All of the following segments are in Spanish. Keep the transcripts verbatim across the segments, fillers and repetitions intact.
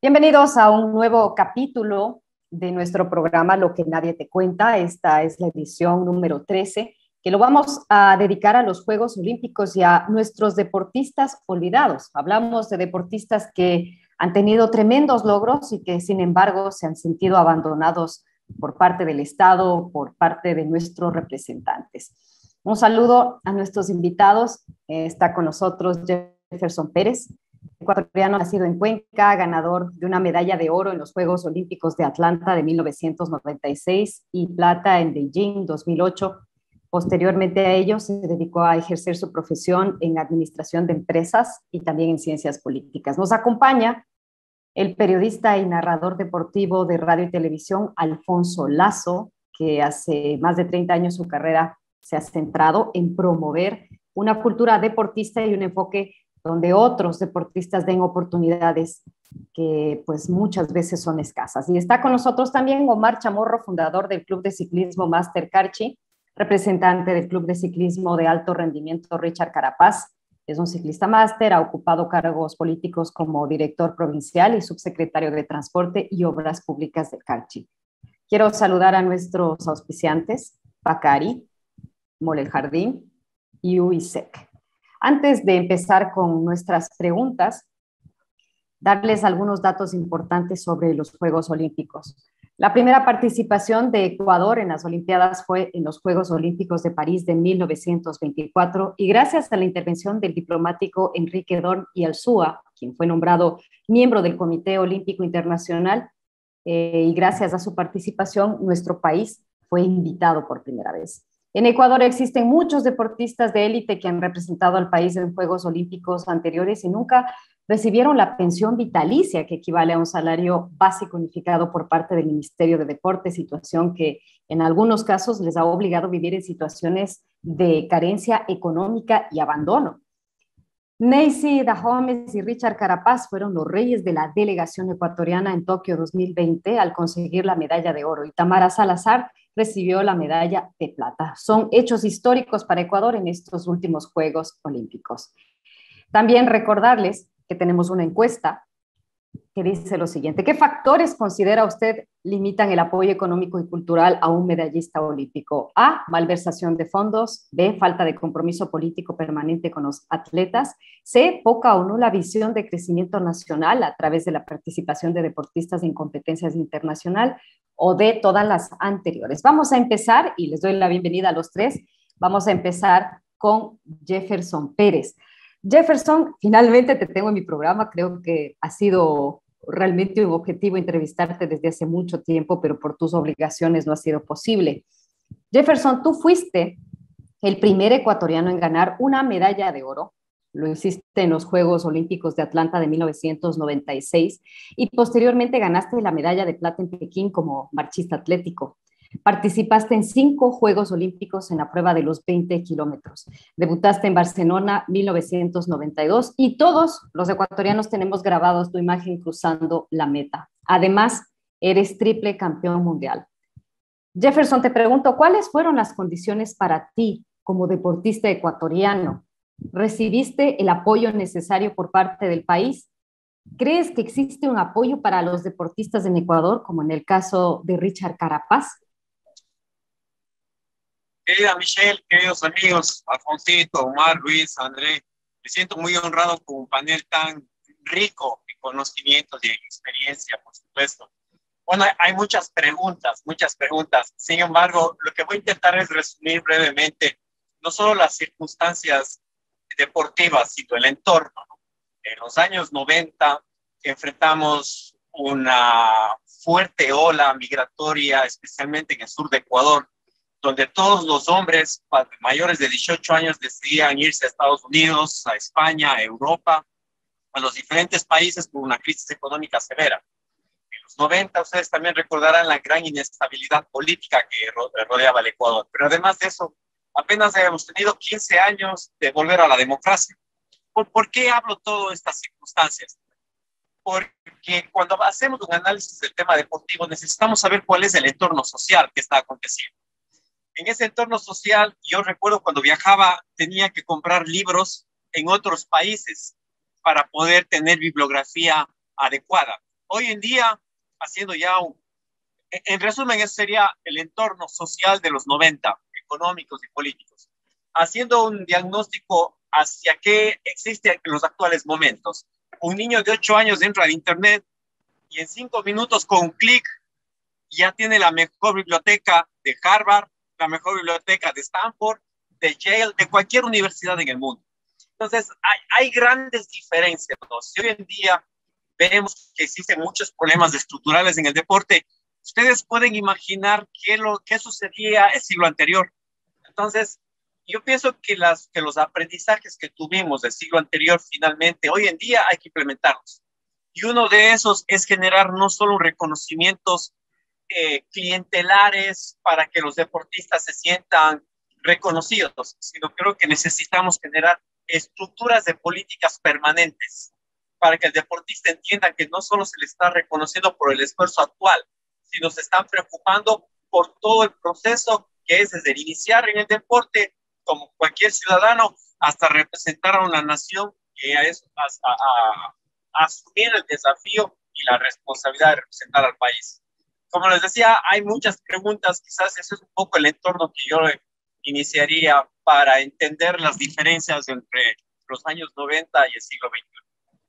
Bienvenidos a un nuevo capítulo de nuestro programa Lo que nadie te cuenta. Esta es la edición número trece, que lo vamos a dedicar a los Juegos Olímpicos y a nuestros deportistas olvidados. Hablamos de deportistas que han tenido tremendos logros y que, sin embargo, se han sentido abandonados por parte del Estado, por parte de nuestros representantes. Un saludo a nuestros invitados. Eh, está con nosotros Jefferson Pérez, ecuatoriano nacido en Cuenca, ganador de una medalla de oro en los Juegos Olímpicos de Atlanta de mil novecientos noventa y seis y plata en Beijing dos mil ocho. Posteriormente a ello se dedicó a ejercer su profesión en administración de empresas y también en ciencias políticas. Nos acompaña el periodista y narrador deportivo de radio y televisión Alfonso Lazo, que hace más de treinta años su carrera se ha centrado en promover una cultura deportista y un enfoque donde otros deportistas den oportunidades que pues muchas veces son escasas. Y está con nosotros también Omar Chamorro, fundador del Club de Ciclismo Master Carchi, representante del Club de Ciclismo de Alto Rendimiento Richard Carapaz. Es un ciclista máster, ha ocupado cargos políticos como director provincial y subsecretario de Transporte y Obras Públicas del Carchi. Quiero saludar a nuestros auspiciantes, Pacari, Mole El Jardín y U I S E C. Antes de empezar con nuestras preguntas, darles algunos datos importantes sobre los Juegos Olímpicos. La primera participación de Ecuador en las Olimpiadas fue en los Juegos Olímpicos de París de mil novecientos veinticuatro y gracias a la intervención del diplomático Enrique Dorn y Alzúa, quien fue nombrado miembro del Comité Olímpico Internacional, eh, y gracias a su participación, nuestro país fue invitado por primera vez. En Ecuador existen muchos deportistas de élite que han representado al país en Juegos Olímpicos anteriores y nunca recibieron la pensión vitalicia que equivale a un salario básico unificado por parte del Ministerio de Deportes, situación que en algunos casos les ha obligado a vivir en situaciones de carencia económica y abandono. Neisy Dahomes y Richard Carapaz fueron los reyes de la delegación ecuatoriana en Tokio dos mil veinte al conseguir la medalla de oro y Tamara Salazar recibió la medalla de plata. Son hechos históricos para Ecuador en estos últimos Juegos Olímpicos. También recordarles que tenemos una encuesta que dice lo siguiente: ¿qué factores considera usted limitan el apoyo económico y cultural a un medallista olímpico? A, malversación de fondos. B, falta de compromiso político permanente con los atletas. C, poca o nula visión de crecimiento nacional a través de la participación de deportistas en competencias internacionales. O D, todas las anteriores. Vamos a empezar y les doy la bienvenida a los tres. Vamos a empezar con Jefferson Pérez. Jefferson, finalmente te tengo en mi programa. Creo que ha sido realmente un objetivo entrevistarte desde hace mucho tiempo, pero por tus obligaciones no ha sido posible. Jefferson, tú fuiste el primer ecuatoriano en ganar una medalla de oro. Lo hiciste en los Juegos Olímpicos de Atlanta de mil novecientos noventa y seis y posteriormente ganaste la medalla de plata en Pekín como marchista atlético. Participaste en cinco Juegos Olímpicos en la prueba de los veinte kilómetros. Debutaste en Barcelona mil novecientos noventa y dos y todos los ecuatorianos tenemos grabados tu imagen cruzando la meta. Además, eres triple campeón mundial. Jefferson, te pregunto, ¿cuáles fueron las condiciones para ti como deportista ecuatoriano? ¿Recibiste el apoyo necesario por parte del país? ¿Crees que existe un apoyo para los deportistas en Ecuador, como en el caso de Richard Carapaz? Querida Michelle, queridos amigos, Alfonsito, Omar, Luis, André, me siento muy honrado con un panel tan rico en conocimientos y en experiencia, por supuesto. Bueno, hay muchas preguntas, muchas preguntas. Sin embargo, lo que voy a intentar es resumir brevemente no solo las circunstancias deportivas, sino el entorno. En los años noventa enfrentamos una fuerte ola migratoria, especialmente en el sur de Ecuador, donde todos los hombres mayores de dieciocho años decidían irse a Estados Unidos, a España, a Europa, a los diferentes países por una crisis económica severa. En los noventa, ustedes también recordarán la gran inestabilidad política que rodeaba el Ecuador. Pero además de eso, apenas hemos tenido quince años de volver a la democracia. ¿Por, por qué hablo todas estas circunstancias? Porque cuando hacemos un análisis del tema deportivo, necesitamos saber cuál es el entorno social que está aconteciendo. En ese entorno social, yo recuerdo cuando viajaba, tenía que comprar libros en otros países para poder tener bibliografía adecuada. hoy en día, haciendo ya un, en resumen, ese sería el entorno social de los noventa, económicos y políticos, haciendo un diagnóstico hacia qué existe en los actuales momentos. Un niño de ocho años entra al internet y en cinco minutos con un clic ya tiene la mejor biblioteca de Harvard, la mejor biblioteca de Stanford, de Yale, de cualquier universidad en el mundo. Entonces, hay, hay grandes diferencias, ¿no? Si hoy en día vemos que existen muchos problemas estructurales en el deporte, ustedes pueden imaginar qué, lo, qué sucedía el siglo anterior. Entonces, yo pienso que, las, que los aprendizajes que tuvimos del siglo anterior, finalmente, hoy en día hay que implementarlos. Y uno de esos es generar no solo reconocimientos eh, clientelares para que los deportistas se sientan reconocidos, sino creo que necesitamos generar estructuras de políticas permanentes para que el deportista entienda que no solo se le está reconociendo por el esfuerzo actual, sino se están preocupando por todo el proceso que es desde iniciar en el deporte como cualquier ciudadano hasta representar a una nación que es a, a, a, a asumir el desafío y la responsabilidad de representar al país. Como les decía, hay muchas preguntas, quizás ese es un poco el entorno que yo iniciaría para entender las diferencias entre los años noventa y el siglo veintiuno.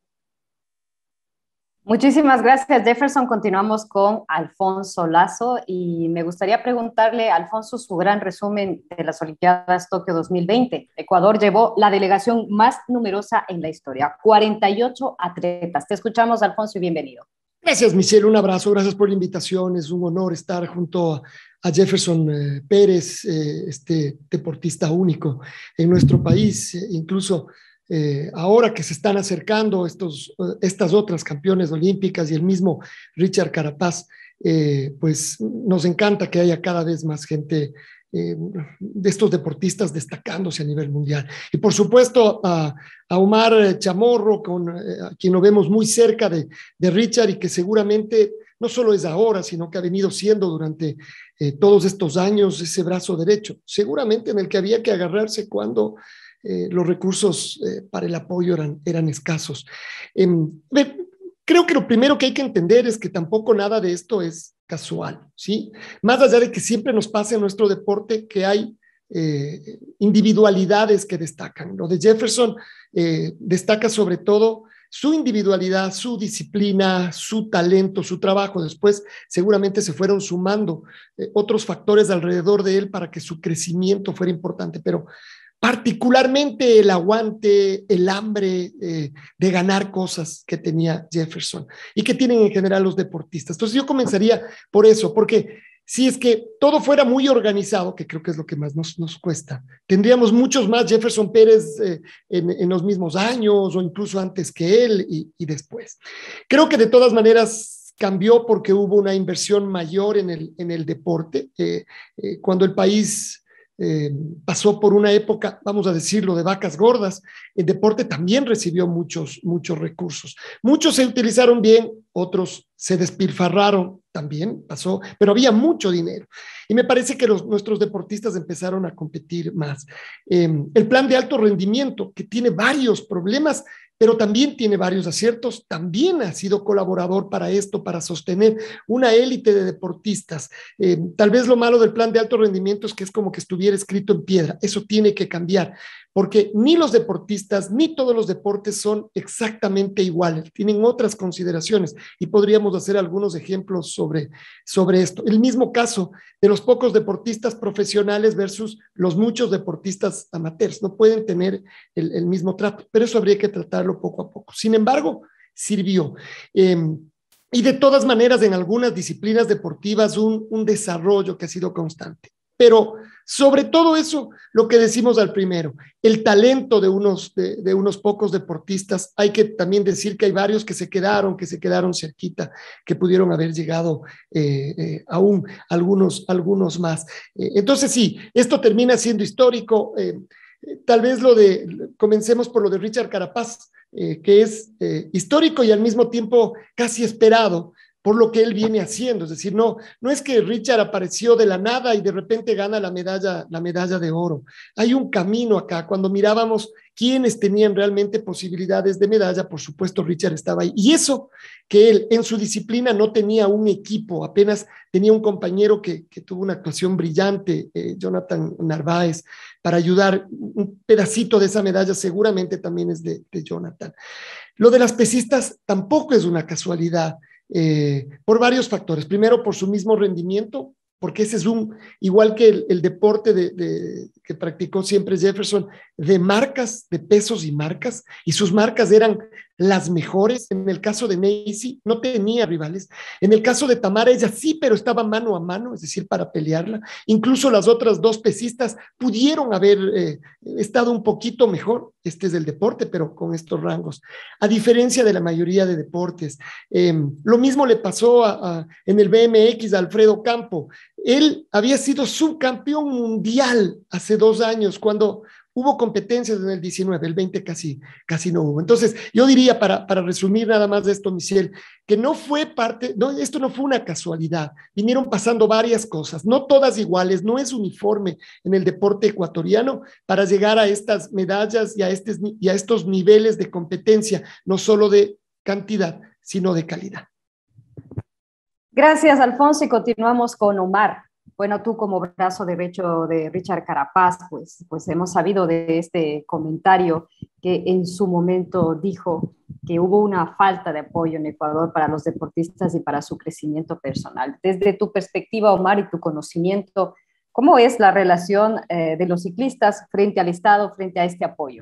Muchísimas gracias, Jefferson. Continuamos con Alfonso Lazo y me gustaría preguntarle, Alfonso, su gran resumen de las Olimpiadas Tokio dos mil veinte. Ecuador llevó la delegación más numerosa en la historia, cuarenta y ocho atletas. Te escuchamos, Alfonso, y bienvenido. Gracias, Michelle. Un abrazo. Gracias por la invitación. Es un honor estar junto a Jefferson eh, Pérez, eh, este deportista único en nuestro país, eh, incluso Eh, ahora que se están acercando estos, estas otras campeones olímpicas y el mismo Richard Carapaz, eh, pues nos encanta que haya cada vez más gente eh, de estos deportistas destacándose a nivel mundial. Y por supuesto a, a Omar Chamorro, con, eh, a quien lo vemos muy cerca de, de Richard y que seguramente no solo es ahora, sino que ha venido siendo durante eh, todos estos años ese brazo derecho, seguramente en el que había que agarrarse cuando Eh, los recursos eh, para el apoyo eran, eran escasos. Eh, creo que lo primero que hay que entender es que tampoco nada de esto es casual, ¿sí? Más allá de que siempre nos pase en nuestro deporte que hay eh, individualidades que destacan. Lo de Jefferson eh, destaca sobre todo su individualidad, su disciplina, su talento, su trabajo. Después seguramente se fueron sumando eh, otros factores alrededor de él para que su crecimiento fuera importante, pero particularmente el aguante, el hambre eh, de ganar cosas que tenía Jefferson y que tienen en general los deportistas. Entonces yo comenzaría por eso, porque si es que todo fuera muy organizado, que creo que es lo que más nos, nos cuesta, tendríamos muchos más Jefferson Pérez eh, en, en los mismos años o incluso antes que él y, y después. Creo que de todas maneras cambió porque hubo una inversión mayor en el, en el deporte. Eh, eh, cuando el país Eh, pasó por una época, vamos a decirlo, de vacas gordas, el deporte también recibió muchos, muchos recursos. Muchos se utilizaron bien, otros se despilfarraron, también pasó, pero había mucho dinero. Y me parece que los, nuestros deportistas empezaron a competir más. Eh, el plan de alto rendimiento, que tiene varios problemas, pero también tiene varios aciertos, también ha sido colaborador para esto, para sostener una élite de deportistas. Eh, tal vez lo malo del plan de alto rendimiento es que es como que estuviera escrito en piedra. Eso tiene que cambiar, porque ni los deportistas ni todos los deportes son exactamente iguales, tienen otras consideraciones y podríamos hacer algunos ejemplos sobre, sobre esto. El mismo caso de los pocos deportistas profesionales versus los muchos deportistas amateurs, no pueden tener el, el mismo trato, pero eso habría que tratarlo poco a poco. Sin embargo, sirvió. Eh, y de todas maneras, en algunas disciplinas deportivas, un, un desarrollo que ha sido constante. Pero sobre todo eso, lo que decimos al primero, el talento de unos, de, de unos pocos deportistas, hay que también decir que hay varios que se quedaron, que se quedaron cerquita, que pudieron haber llegado eh, eh, aún algunos, algunos más. Eh, entonces sí, esto termina siendo histórico. Eh, tal vez lo de, comencemos por lo de Richard Carapaz, eh, que es eh, histórico y al mismo tiempo casi esperado, por lo que él viene haciendo. Es decir, no, no es que Richard apareció de la nada y de repente gana la medalla, la medalla de oro. Hay un camino acá. Cuando mirábamos quiénes tenían realmente posibilidades de medalla, por supuesto Richard estaba ahí. Y eso que él en su disciplina no tenía un equipo, apenas tenía un compañero que, que tuvo una actuación brillante, eh, Jonathan Narváez, para ayudar. Un pedacito de esa medalla seguramente también es de, de Jonathan. Lo de las pesistas tampoco es una casualidad. Eh, por varios factores. Primero, por su mismo rendimiento, porque ese es un, igual que el, el deporte de, de, que practicó siempre Jefferson, de marcas, de pesos y marcas, y sus marcas eran las mejores. En el caso de Macy, no tenía rivales. En el caso de Tamara, ella sí, pero estaba mano a mano, es decir, para pelearla. Incluso las otras dos pesistas pudieron haber eh, estado un poquito mejor. Este es el deporte, pero con estos rangos. A diferencia de la mayoría de deportes. Eh, lo mismo le pasó a, a, en el B M X a Alfredo Campo. Él había sido subcampeón mundial hace dos años, cuando hubo competencias en el diecinueve, el veinte casi, casi no hubo. Entonces, yo diría, para, para resumir nada más de esto, Michelle, que no fue parte, no, esto no fue una casualidad, vinieron pasando varias cosas, no todas iguales, no es uniforme en el deporte ecuatoriano para llegar a estas medallas y a, este, y a estos niveles de competencia, no solo de cantidad, sino de calidad. Gracias, Alfonso, y continuamos con Omar. Bueno, tú como brazo derecho de Richard Carapaz, pues, pues hemos sabido de este comentario que en su momento dijo que hubo una falta de apoyo en Ecuador para los deportistas y para su crecimiento personal. Desde tu perspectiva, Omar, y tu conocimiento, ¿cómo es la relación eh, de los ciclistas frente al Estado, frente a este apoyo?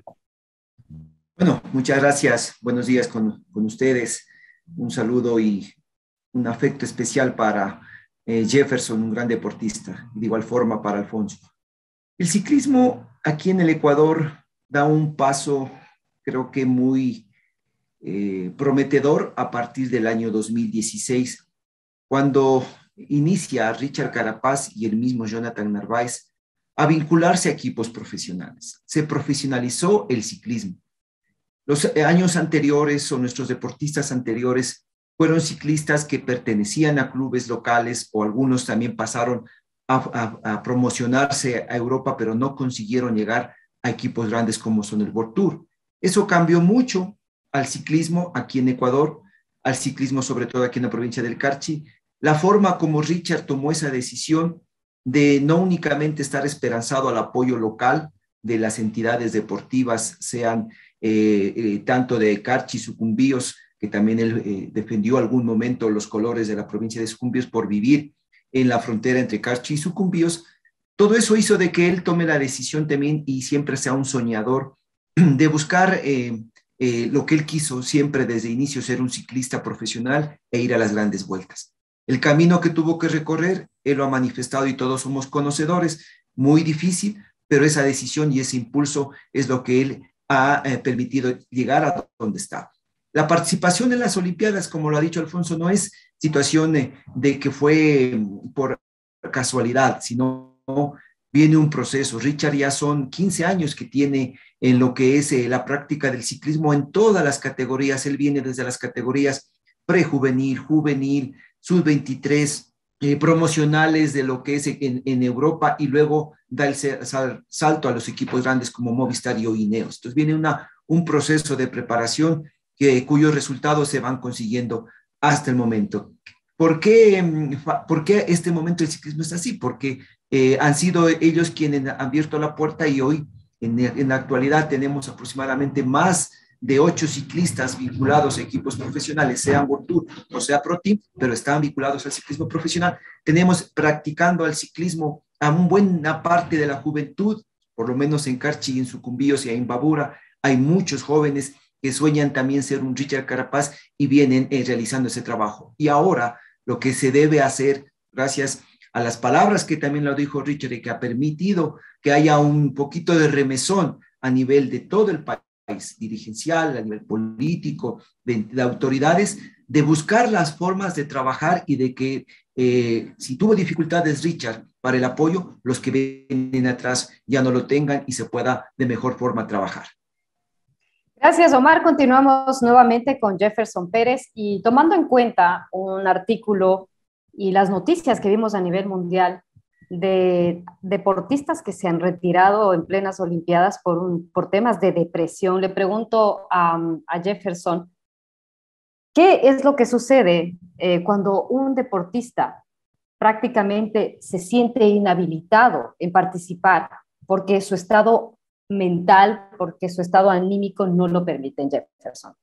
Bueno, muchas gracias. Buenos días con, con ustedes. Un saludo y un afecto especial para eh, Jefferson, un gran deportista, y de igual forma para Alfonso. El ciclismo aquí en el Ecuador da un paso, creo que muy eh, prometedor a partir del año dos mil dieciséis, cuando inicia Richard Carapaz y el mismo Jonathan Narváez a vincularse a equipos profesionales. Se profesionalizó el ciclismo. Los años anteriores o nuestros deportistas anteriores fueron ciclistas que pertenecían a clubes locales, o algunos también pasaron a, a, a promocionarse a Europa, pero no consiguieron llegar a equipos grandes como son el World Tour. Eso cambió mucho al ciclismo aquí en Ecuador, al ciclismo sobre todo aquí en la provincia del Carchi. La forma como Richard tomó esa decisión de no únicamente estar esperanzado al apoyo local de las entidades deportivas, sean eh, eh, tanto de Carchi, Sucumbíos, que también él eh, defendió algún momento los colores de la provincia de Sucumbíos por vivir en la frontera entre Carchi y Sucumbíos. Todo eso hizo de que él tome la decisión también y siempre sea un soñador de buscar eh, eh, lo que él quiso siempre desde inicio, ser un ciclista profesional e ir a las grandes vueltas. El camino que tuvo que recorrer, él lo ha manifestado y todos somos conocedores, muy difícil, pero esa decisión y ese impulso es lo que él ha eh, permitido llegar a donde está. La participación en las Olimpiadas, como lo ha dicho Alfonso, no es situación de, de que fue por casualidad, sino viene un proceso. Richard ya son quince años que tiene en lo que es eh, la práctica del ciclismo en todas las categorías. Él viene desde las categorías prejuvenil, juvenil, sub veintitrés, eh, promocionales de lo que es en, en Europa, y luego da el sal, salto a los equipos grandes como Movistar y Ineos. Entonces viene una, un proceso de preparación que, cuyos resultados se van consiguiendo hasta el momento. ¿Por qué, por qué este momento del ciclismo es así? Porque eh, han sido ellos quienes han abierto la puerta, y hoy en, en la actualidad tenemos aproximadamente más de ocho ciclistas vinculados a equipos profesionales, sean World Tour o sea Pro Team, pero están vinculados al ciclismo profesional. Tenemos practicando al ciclismo a una buena parte de la juventud, por lo menos en Carchi, en Sucumbíos y en Babura, hay muchos jóvenes que sueñan también ser un Richard Carapaz y vienen eh, realizando ese trabajo. Y ahora lo que se debe hacer, gracias a las palabras que también lo dijo Richard y que ha permitido que haya un poquito de remesón a nivel de todo el país, dirigencial, a nivel político, de, de autoridades, de buscar las formas de trabajar y de que eh, si tuvo dificultades Richard para el apoyo, los que vienen atrás ya no lo tengan y se pueda de mejor forma trabajar. Gracias, Omar. Continuamos nuevamente con Jefferson Pérez y tomando en cuenta un artículo y las noticias que vimos a nivel mundial de deportistas que se han retirado en plenas Olimpiadas por, un, por temas de depresión, le pregunto a, a Jefferson, ¿qué es lo que sucede eh, cuando un deportista prácticamente se siente inhabilitado en participar porque su estado mental, porque su estado anímico no lo permite en Jefferson?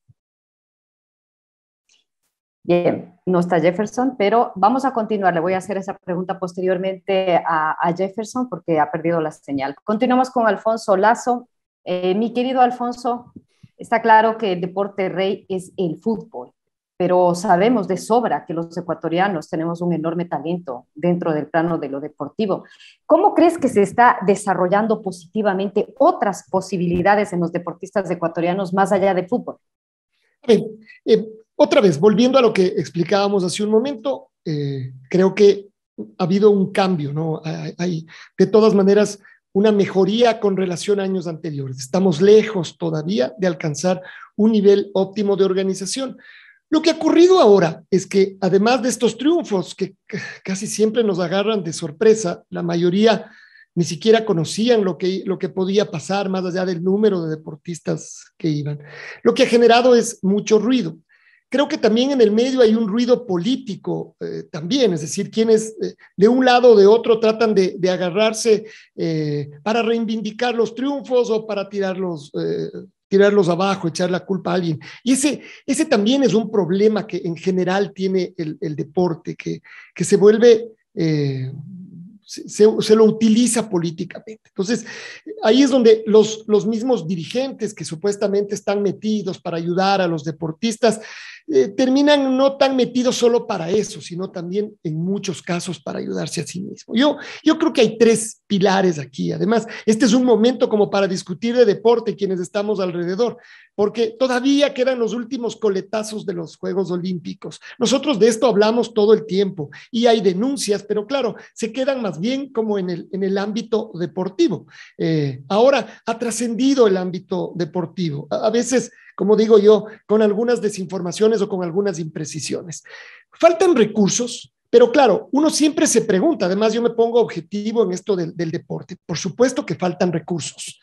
Bien, no está Jefferson, pero vamos a continuar. Le voy a hacer esa pregunta posteriormente a, a Jefferson porque ha perdido la señal. Continuamos con Alfonso Lazo. Eh, mi querido Alfonso, está claro que el deporte rey es el fútbol, pero sabemos de sobra que los ecuatorianos tenemos un enorme talento dentro del plano de lo deportivo. ¿Cómo crees que se está desarrollando positivamente otras posibilidades en los deportistas ecuatorianos más allá del fútbol? Bien, eh, otra vez, volviendo a lo que explicábamos hace un momento, eh, creo que ha habido un cambio, ¿no? Hay, hay de todas maneras una mejoría con relación a años anteriores. Estamos lejos todavía de alcanzar un nivel óptimo de organización. Lo que ha ocurrido ahora es que, además de estos triunfos que casi siempre nos agarran de sorpresa, la mayoría ni siquiera conocían lo que, lo que podía pasar más allá del número de deportistas que iban. Lo que ha generado es mucho ruido. Creo que también en el medio hay un ruido político eh, también, es decir, quienes eh, de un lado o de otro tratan de, de agarrarse eh, para reivindicar los triunfos o para tirarlos, eh, tirarlos abajo, echar la culpa a alguien. Y ese, ese también es un problema que en general tiene el, el deporte, que, que se vuelve... Eh, Se, se lo utiliza políticamente. Entonces, ahí es donde los, los mismos dirigentes que supuestamente están metidos para ayudar a los deportistas, eh, terminan no tan metidos solo para eso, sino también en muchos casos para ayudarse a sí mismo. Yo, yo creo que hay tres pilares aquí. Además, este es un momento como para discutir de deporte quienes estamos alrededor, porque todavía quedan los últimos coletazos de los Juegos Olímpicos. Nosotros de esto hablamos todo el tiempo y hay denuncias, pero claro, se quedan más bien como en el, en el ámbito deportivo. Eh, ahora ha trascendido el ámbito deportivo, a, a veces, como digo yo, con algunas desinformaciones o con algunas imprecisiones. Faltan recursos, pero claro, uno siempre se pregunta, además yo me pongo objetivo en esto del, del deporte, por supuesto que faltan recursos.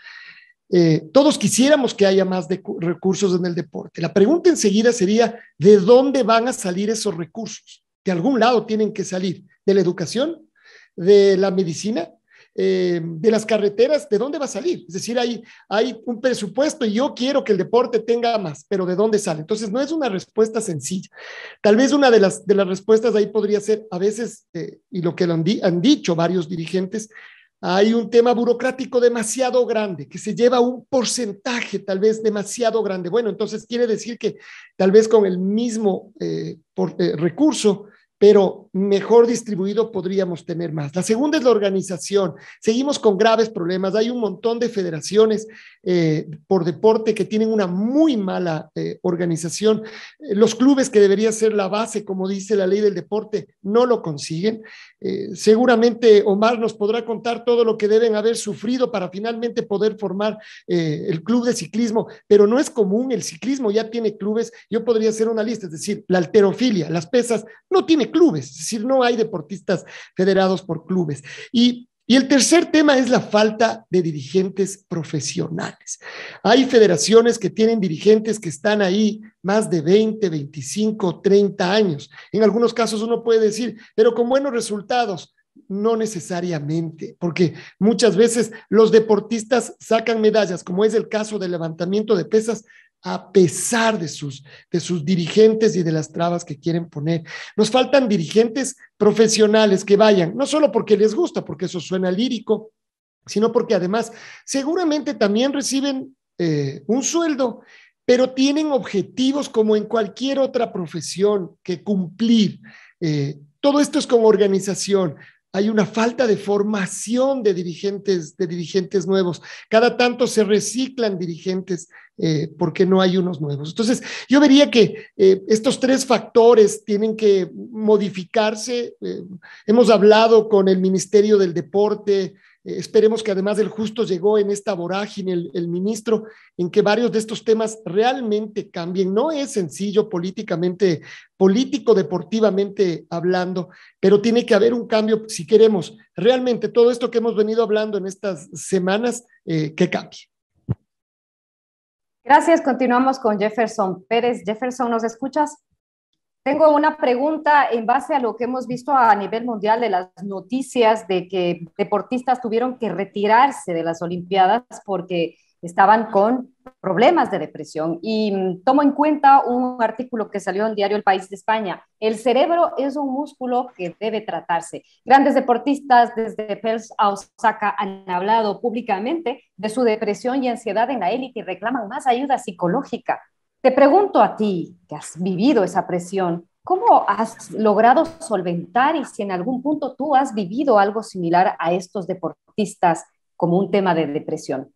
Eh, todos quisiéramos que haya más de recursos en el deporte. La pregunta enseguida sería, ¿de dónde van a salir esos recursos? De algún lado tienen que salir, de la educación, de la medicina, eh, de las carreteras, ¿de dónde va a salir? Es decir, hay, hay un presupuesto y yo quiero que el deporte tenga más, pero ¿de dónde sale? Entonces no es una respuesta sencilla. Tal vez una de las, de las respuestas ahí podría ser, a veces, eh, y lo que lo han, di han dicho varios dirigentes, hay un tema burocrático demasiado grande, que se lleva un porcentaje tal vez demasiado grande. Bueno, entonces quiere decir que tal vez con el mismo eh, por, eh, recurso, pero mejor distribuido podríamos tener más. La segunda es la organización. Seguimos con graves problemas. Hay un montón de federaciones eh, por deporte que tienen una muy mala eh, organización. Eh, los clubes, que debería ser la base, como dice la ley del deporte, no lo consiguen. Eh, seguramente Omar nos podrá contar todo lo que deben haber sufrido para finalmente poder formar eh, el club de ciclismo, pero no es común. El ciclismo ya tiene clubes. Yo podría hacer una lista, es decir, la halterofilia, las pesas, no tiene clubes, es decir, no hay deportistas federados por clubes. Y, y el tercer tema es la falta de dirigentes profesionales. Hay federaciones que tienen dirigentes que están ahí más de veinte, veinticinco, treinta años. En algunos casos uno puede decir, pero con buenos resultados. No necesariamente, porque muchas veces los deportistas sacan medallas, como es el caso del levantamiento de pesas, a pesar de sus, de sus dirigentes y de las trabas que quieren poner. Nos faltan dirigentes profesionales que vayan, no solo porque les gusta, porque eso suena lírico, sino porque además seguramente también reciben eh, un sueldo, pero tienen objetivos como en cualquier otra profesión que cumplir. Eh, todo esto es con organización. Hay una falta de formación de dirigentes, de dirigentes nuevos. Cada tanto se reciclan dirigentes eh, porque no hay unos nuevos. Entonces, yo vería que eh, estos tres factores tienen que modificarse. Eh, hemos hablado con el Ministerio del Deporte, Eh, esperemos que además del justo llegó en esta vorágine el, el ministro, en que varios de estos temas realmente cambien. No es sencillo políticamente, político-deportivamente hablando, pero tiene que haber un cambio si queremos realmente todo esto que hemos venido hablando en estas semanas, eh, que cambie. Gracias, continuamos con Jefferson Pérez. Jefferson, ¿nos escuchas? Tengo una pregunta en base a lo que hemos visto a nivel mundial de las noticias de que deportistas tuvieron que retirarse de las Olimpiadas porque estaban con problemas de depresión. Y tomo en cuenta un artículo que salió en Diario El País de España. El cerebro es un músculo que debe tratarse. Grandes deportistas desde Phelps a Osaka han hablado públicamente de su depresión y ansiedad en la élite y reclaman más ayuda psicológica. Te pregunto a ti, que has vivido esa presión, ¿cómo has logrado solventar y si en algún punto tú has vivido algo similar a estos deportistas como un tema de depresión?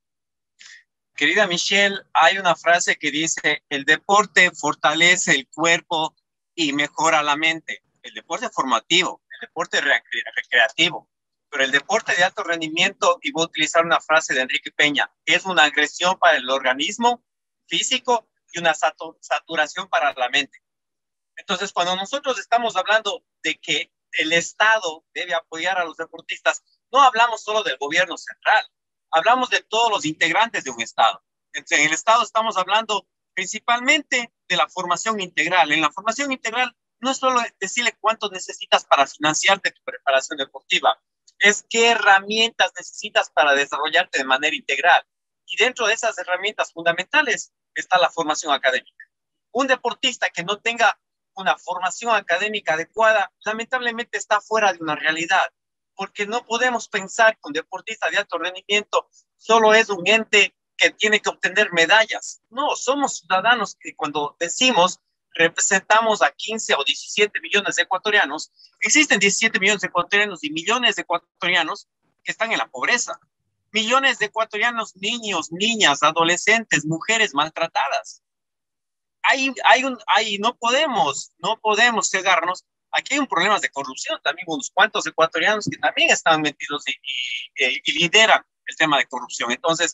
Querida Michelle, hay una frase que dice, el deporte fortalece el cuerpo y mejora la mente. El deporte formativo, el deporte recreativo, pero el deporte de alto rendimiento, y voy a utilizar una frase de Enrique Peña, es una agresión para el organismo físico y una saturación para la mente. Entonces, cuando nosotros estamos hablando de que el Estado debe apoyar a los deportistas, no hablamos solo del gobierno central, hablamos de todos los integrantes de un Estado. En el Estado estamos hablando principalmente de la formación integral. En la formación integral no es solo decirle cuánto necesitas para financiarte tu preparación deportiva, es qué herramientas necesitas para desarrollarte de manera integral. Y dentro de esas herramientas fundamentales está la formación académica. Un deportista que no tenga una formación académica adecuada, lamentablemente está fuera de una realidad, porque no podemos pensar que un deportista de alto rendimiento solo es un ente que tiene que obtener medallas. No, somos ciudadanos que cuando decimos representamos a quince o diecisiete millones de ecuatorianos, existen diecisiete millones de ecuatorianos y millones de ecuatorianos que están en la pobreza. Millones de ecuatorianos, niños, niñas, adolescentes, mujeres maltratadas. Hay, hay un, hay, no podemos, no podemos cegarnos. Aquí hay un problema de corrupción, también unos cuantos ecuatorianos que también están metidos y, y, y lideran el tema de corrupción. Entonces,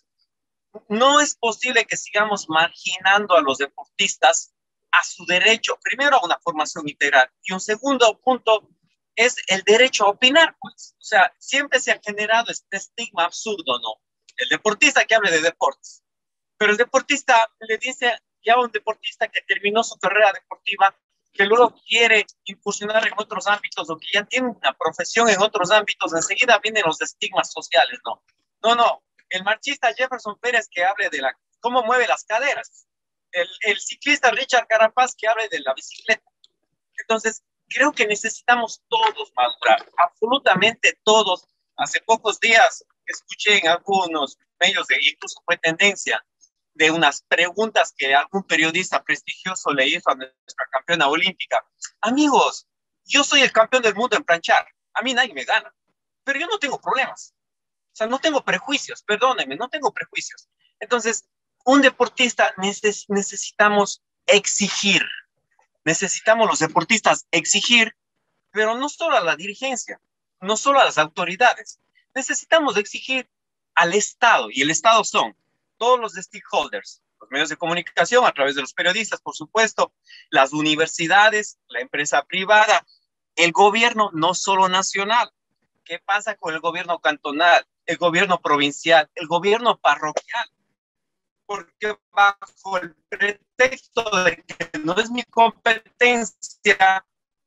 no es posible que sigamos marginando a los deportistas a su derecho, primero a una formación integral, y un segundo punto es el derecho a opinar, pues. O sea, siempre se ha generado este estigma absurdo, ¿no? El deportista que hable de deportes, pero el deportista le dice ya a un deportista que terminó su carrera deportiva, que luego quiere incursionar en otros ámbitos o que ya tiene una profesión en otros ámbitos, enseguida vienen los estigmas sociales, ¿no? No, no, el marchista Jefferson Pérez que hable de la, cómo mueve las caderas, el, el ciclista Richard Carapaz que hable de la bicicleta. Entonces, creo que necesitamos todos madurar, absolutamente todos. Hace pocos días escuché en algunos medios, de, incluso fue tendencia, de unas preguntas que algún periodista prestigioso le hizo a nuestra campeona olímpica. Amigos, yo soy el campeón del mundo en planchar, a mí nadie me gana, pero yo no tengo problemas, o sea, no tengo prejuicios, perdónenme, no tengo prejuicios. Entonces, un deportista neces necesitamos exigir, necesitamos los deportistas exigir, pero no solo a la dirigencia, no solo a las autoridades, necesitamos exigir al Estado, y el Estado son todos los stakeholders, los medios de comunicación, a través de los periodistas, por supuesto, las universidades, la empresa privada, el gobierno no solo nacional. ¿Qué pasa con el gobierno cantonal, el gobierno provincial, el gobierno parroquial? Porque bajo el pretexto de que no es mi competencia,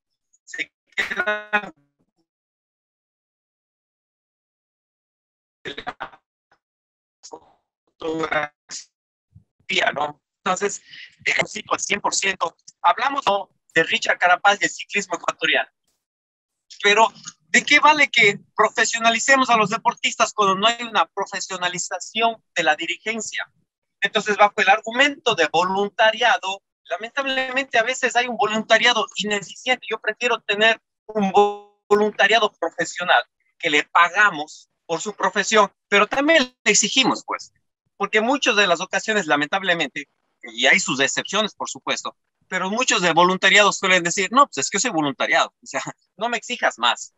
se quedan fotografía, ¿no? Entonces, cito al cien por ciento. Hablamos, ¿no?, de Richard Carapaz y el ciclismo ecuatoriano. Pero, ¿de qué vale que profesionalicemos a los deportistas cuando no hay una profesionalización de la dirigencia? Entonces, bajo el argumento de voluntariado, lamentablemente a veces hay un voluntariado ineficiente. Yo prefiero tener un voluntariado profesional que le pagamos por su profesión, pero también le exigimos, pues, porque muchas de las ocasiones, lamentablemente, y hay sus excepciones, por supuesto, pero muchos de voluntariados suelen decir, no, pues es que soy voluntariado, o sea, no me exijas más.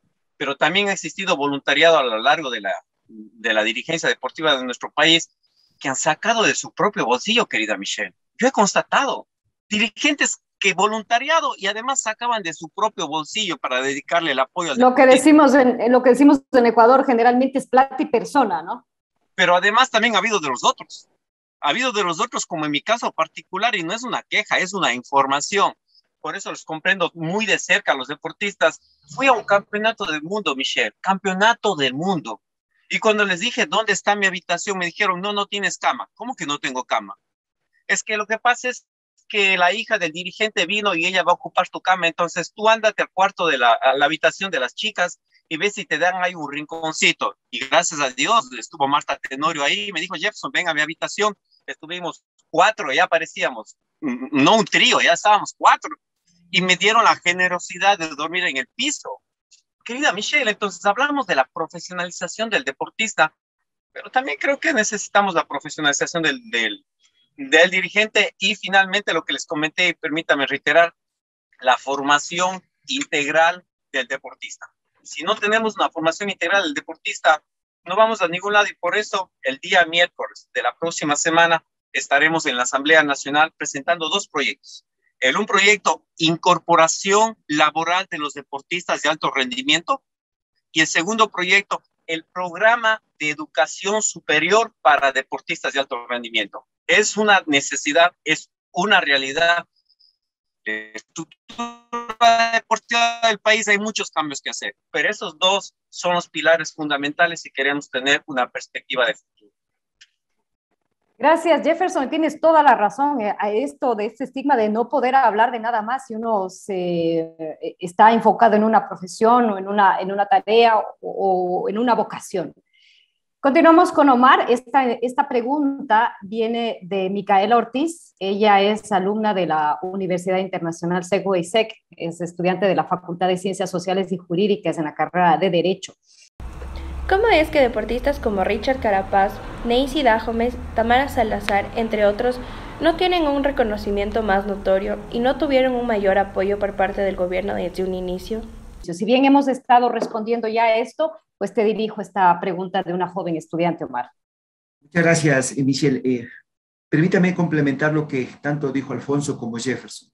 pero también ha existido voluntariado a lo largo de la, de la dirigencia deportiva de nuestro país que han sacado de su propio bolsillo, querida Michelle. Yo he constatado dirigentes que voluntariado y además sacaban de su propio bolsillo para dedicarle el apoyo al Lo que decimos en, lo que decimos en Ecuador generalmente es plata y persona, ¿no? Pero además también ha habido de los otros. Ha habido de los otros, como en mi caso particular, y no es una queja, es una información. Por eso los comprendo muy de cerca a los deportistas. Fui a un campeonato del mundo, Michelle, campeonato del mundo. Y cuando les dije, ¿dónde está mi habitación? Me dijeron, no, no tienes cama. ¿Cómo que no tengo cama? Es que lo que pasa es que la hija del dirigente vino y ella va a ocupar tu cama, entonces tú ándate al cuarto de la, a la habitación de las chicas y ves si te dan ahí un rinconcito. Y gracias a Dios estuvo Marta Tenorio ahí, me dijo, Jefferson, ven a mi habitación. Estuvimos cuatro, ya parecíamos, no un trío, ya estábamos cuatro. Y me dieron la generosidad de dormir en el piso. Querida Michelle, entonces hablamos de la profesionalización del deportista, pero también creo que necesitamos la profesionalización del, del del dirigente y finalmente lo que les comenté, y permítame reiterar, la formación integral del deportista. Si no tenemos una formación integral del deportista, no vamos a ningún lado y por eso el día miércoles de la próxima semana estaremos en la Asamblea Nacional presentando dos proyectos. El un proyecto incorporación laboral de los deportistas de alto rendimiento y el segundo proyecto, el programa de educación superior para deportistas de alto rendimiento. Es una necesidad, es una realidad. La estructura deportiva del país hay muchos cambios que hacer, pero esos dos son los pilares fundamentales si queremos tener una perspectiva de futuro. Gracias, Jefferson. Tienes toda la razón. A esto de este estigma de no poder hablar de nada más si uno se, está enfocado en una profesión o en una, en una tarea o, o en una vocación. Continuamos con Omar. Esta, esta pregunta viene de Micaela Ortiz. Ella es alumna de la Universidad Internacional SEGO y SEC, es estudiante de la Facultad de Ciencias Sociales y Jurídicas en la carrera de Derecho. ¿Cómo es que deportistas como Richard Carapaz, Neisy Dahomes, Tamara Salazar, entre otros, no tienen un reconocimiento más notorio y no tuvieron un mayor apoyo por parte del gobierno desde un inicio? Si bien hemos estado respondiendo ya a esto, pues te dirijo esta pregunta de una joven estudiante, Omar. Muchas gracias, Michelle. Eh, permítame complementar lo que tanto dijo Alfonso como Jefferson.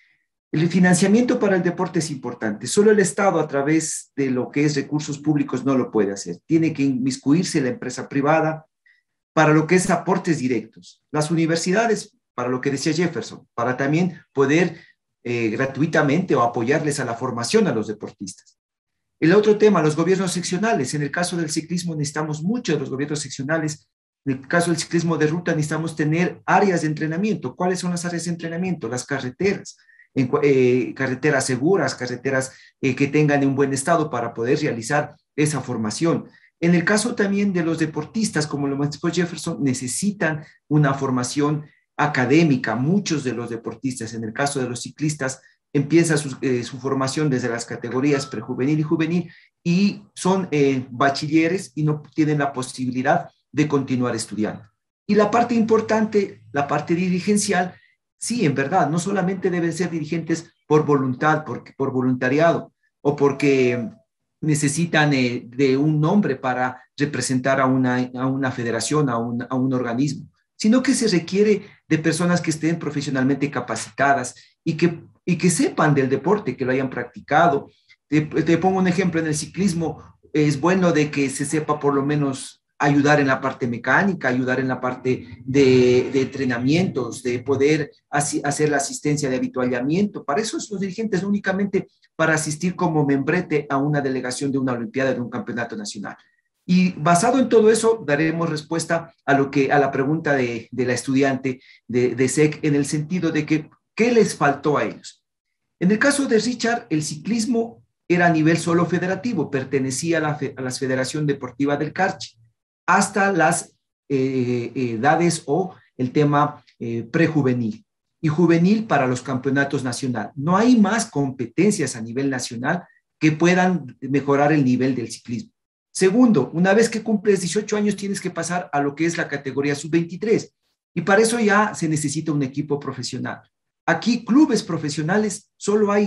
El financiamiento para el deporte es importante. Solo el Estado, a través de lo que es recursos públicos, no lo puede hacer. Tiene que inmiscuirse la empresa privada para lo que es aportes directos. Las universidades, para lo que decía Jefferson, para también poder eh, gratuitamente o apoyarles a la formación a los deportistas. El otro tema, los gobiernos seccionales. En el caso del ciclismo necesitamos mucho de los gobiernos seccionales. En el caso del ciclismo de ruta necesitamos tener áreas de entrenamiento. ¿Cuáles son las áreas de entrenamiento? Las carreteras. En, eh, carreteras seguras, carreteras eh, que tengan un buen estado para poder realizar esa formación. En el caso también de los deportistas, como lo mencionó Jefferson, necesitan una formación académica. Muchos de los deportistas, en el caso de los ciclistas, empieza su, eh, su formación desde las categorías prejuvenil y juvenil y son eh, bachilleres y no tienen la posibilidad de continuar estudiando. Y la parte importante, la parte dirigencial, sí, en verdad, no solamente deben ser dirigentes por voluntad, por, por voluntariado, o porque necesitan eh, de un nombre para representar a una, a una federación, a un, a un organismo, sino que se requiere de personas que estén profesionalmente capacitadas y que, y que sepan del deporte, que lo hayan practicado. Te, te pongo un ejemplo, en el ciclismo es bueno de que se sepa por lo menos ayudar en la parte mecánica, ayudar en la parte de, de entrenamientos, de poder así, hacer la asistencia de habituallamiento. Para eso son los dirigentes, no únicamente para asistir como membrete a una delegación de una olimpiada, de un campeonato nacional. Y basado en todo eso, daremos respuesta a, lo que, a la pregunta de, de la estudiante de, de SEC, en el sentido de que, ¿qué les faltó a ellos? En el caso de Richard, el ciclismo era a nivel solo federativo, pertenecía a la, a la Federación Deportiva del Carchi, hasta las eh, edades o el tema eh, prejuvenil y juvenil para los campeonatos nacionales. No hay más competencias a nivel nacional que puedan mejorar el nivel del ciclismo. Segundo, una vez que cumples dieciocho años tienes que pasar a lo que es la categoría sub veintitrés y para eso ya se necesita un equipo profesional. Aquí clubes profesionales solo hay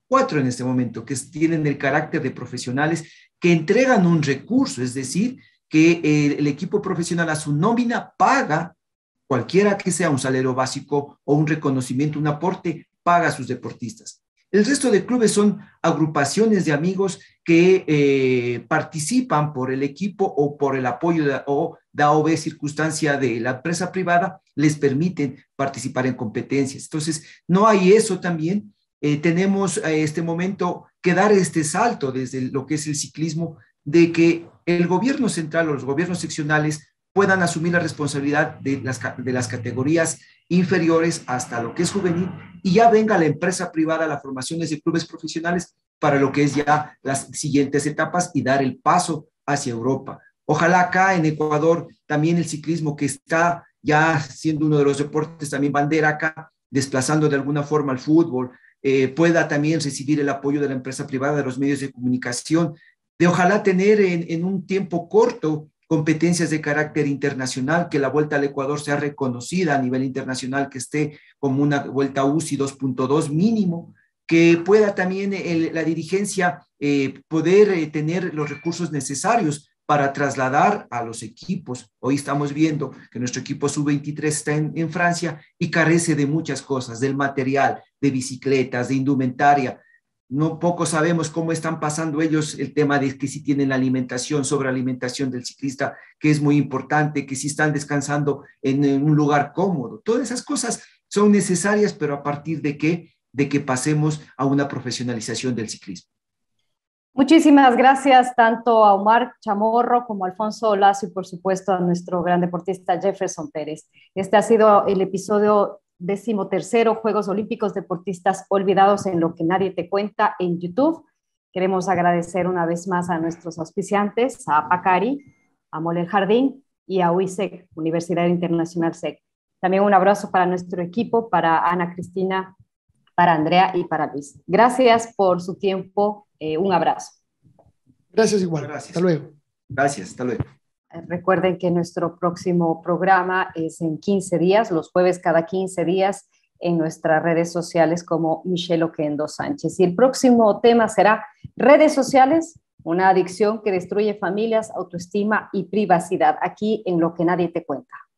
cuatro en este momento, que tienen el carácter de profesionales que entregan un recurso, es decir, que eh, el equipo profesional a su nómina paga, cualquiera que sea un salario básico o un reconocimiento, un aporte, paga a sus deportistas. El resto de clubes son agrupaciones de amigos que eh, participan por el equipo o por el apoyo de, o da o ve circunstancia de la empresa privada, les permiten participar en competencias. Entonces, no hay eso también. Eh, tenemos a este momento que dar este salto desde lo que es el ciclismo, de que el gobierno central o los gobiernos seccionales puedan asumir la responsabilidad de las, de las categorías inferiores hasta lo que es juvenil, y ya venga la empresa privada, la formación de clubes profesionales para lo que es ya las siguientes etapas y dar el paso hacia Europa. Ojalá acá en Ecuador también el ciclismo, que está ya siendo uno de los deportes también bandera acá, desplazando de alguna forma al fútbol, eh, pueda también recibir el apoyo de la empresa privada, de los medios de comunicación, de ojalá tener en, en un tiempo corto competencias de carácter internacional, que la Vuelta al Ecuador sea reconocida a nivel internacional, que esté como una Vuelta U C I dos punto dos mínimo, que pueda también el, la dirigencia eh, poder eh, tener los recursos necesarios para trasladar a los equipos. Hoy estamos viendo que nuestro equipo sub veintitrés está en, en Francia y carece de muchas cosas, del material, de bicicletas, de indumentaria. No poco sabemos cómo están pasando ellos el tema de que si tienen la alimentación, sobrealimentación del ciclista, que es muy importante, que si están descansando en, en un lugar cómodo. Todas esas cosas son necesarias, pero ¿a partir de qué? De que pasemos a una profesionalización del ciclismo. Muchísimas gracias tanto a Omar Chamorro como a Alfonso Lazo y por supuesto a nuestro gran deportista Jefferson Pérez. Este ha sido el episodio decimotercero, Juegos Olímpicos Deportistas Olvidados en lo que nadie te cuenta, en YouTube. Queremos agradecer una vez más a nuestros auspiciantes, a Pacari, a Mole Jardín y a U I S E C, Universidad Internacional S E C. También un abrazo para nuestro equipo, para Ana Cristina, para Andrea y para Luis. Gracias por su tiempo. Eh, un abrazo. Gracias igual. Gracias. Hasta luego. Gracias. Hasta luego. Recuerden que nuestro próximo programa es en quince días, los jueves cada quince días, en nuestras redes sociales como Michelle Oquendo Sánchez. Y el próximo tema será redes sociales, una adicción que destruye familias, autoestima y privacidad, aquí en Lo que nadie te cuenta.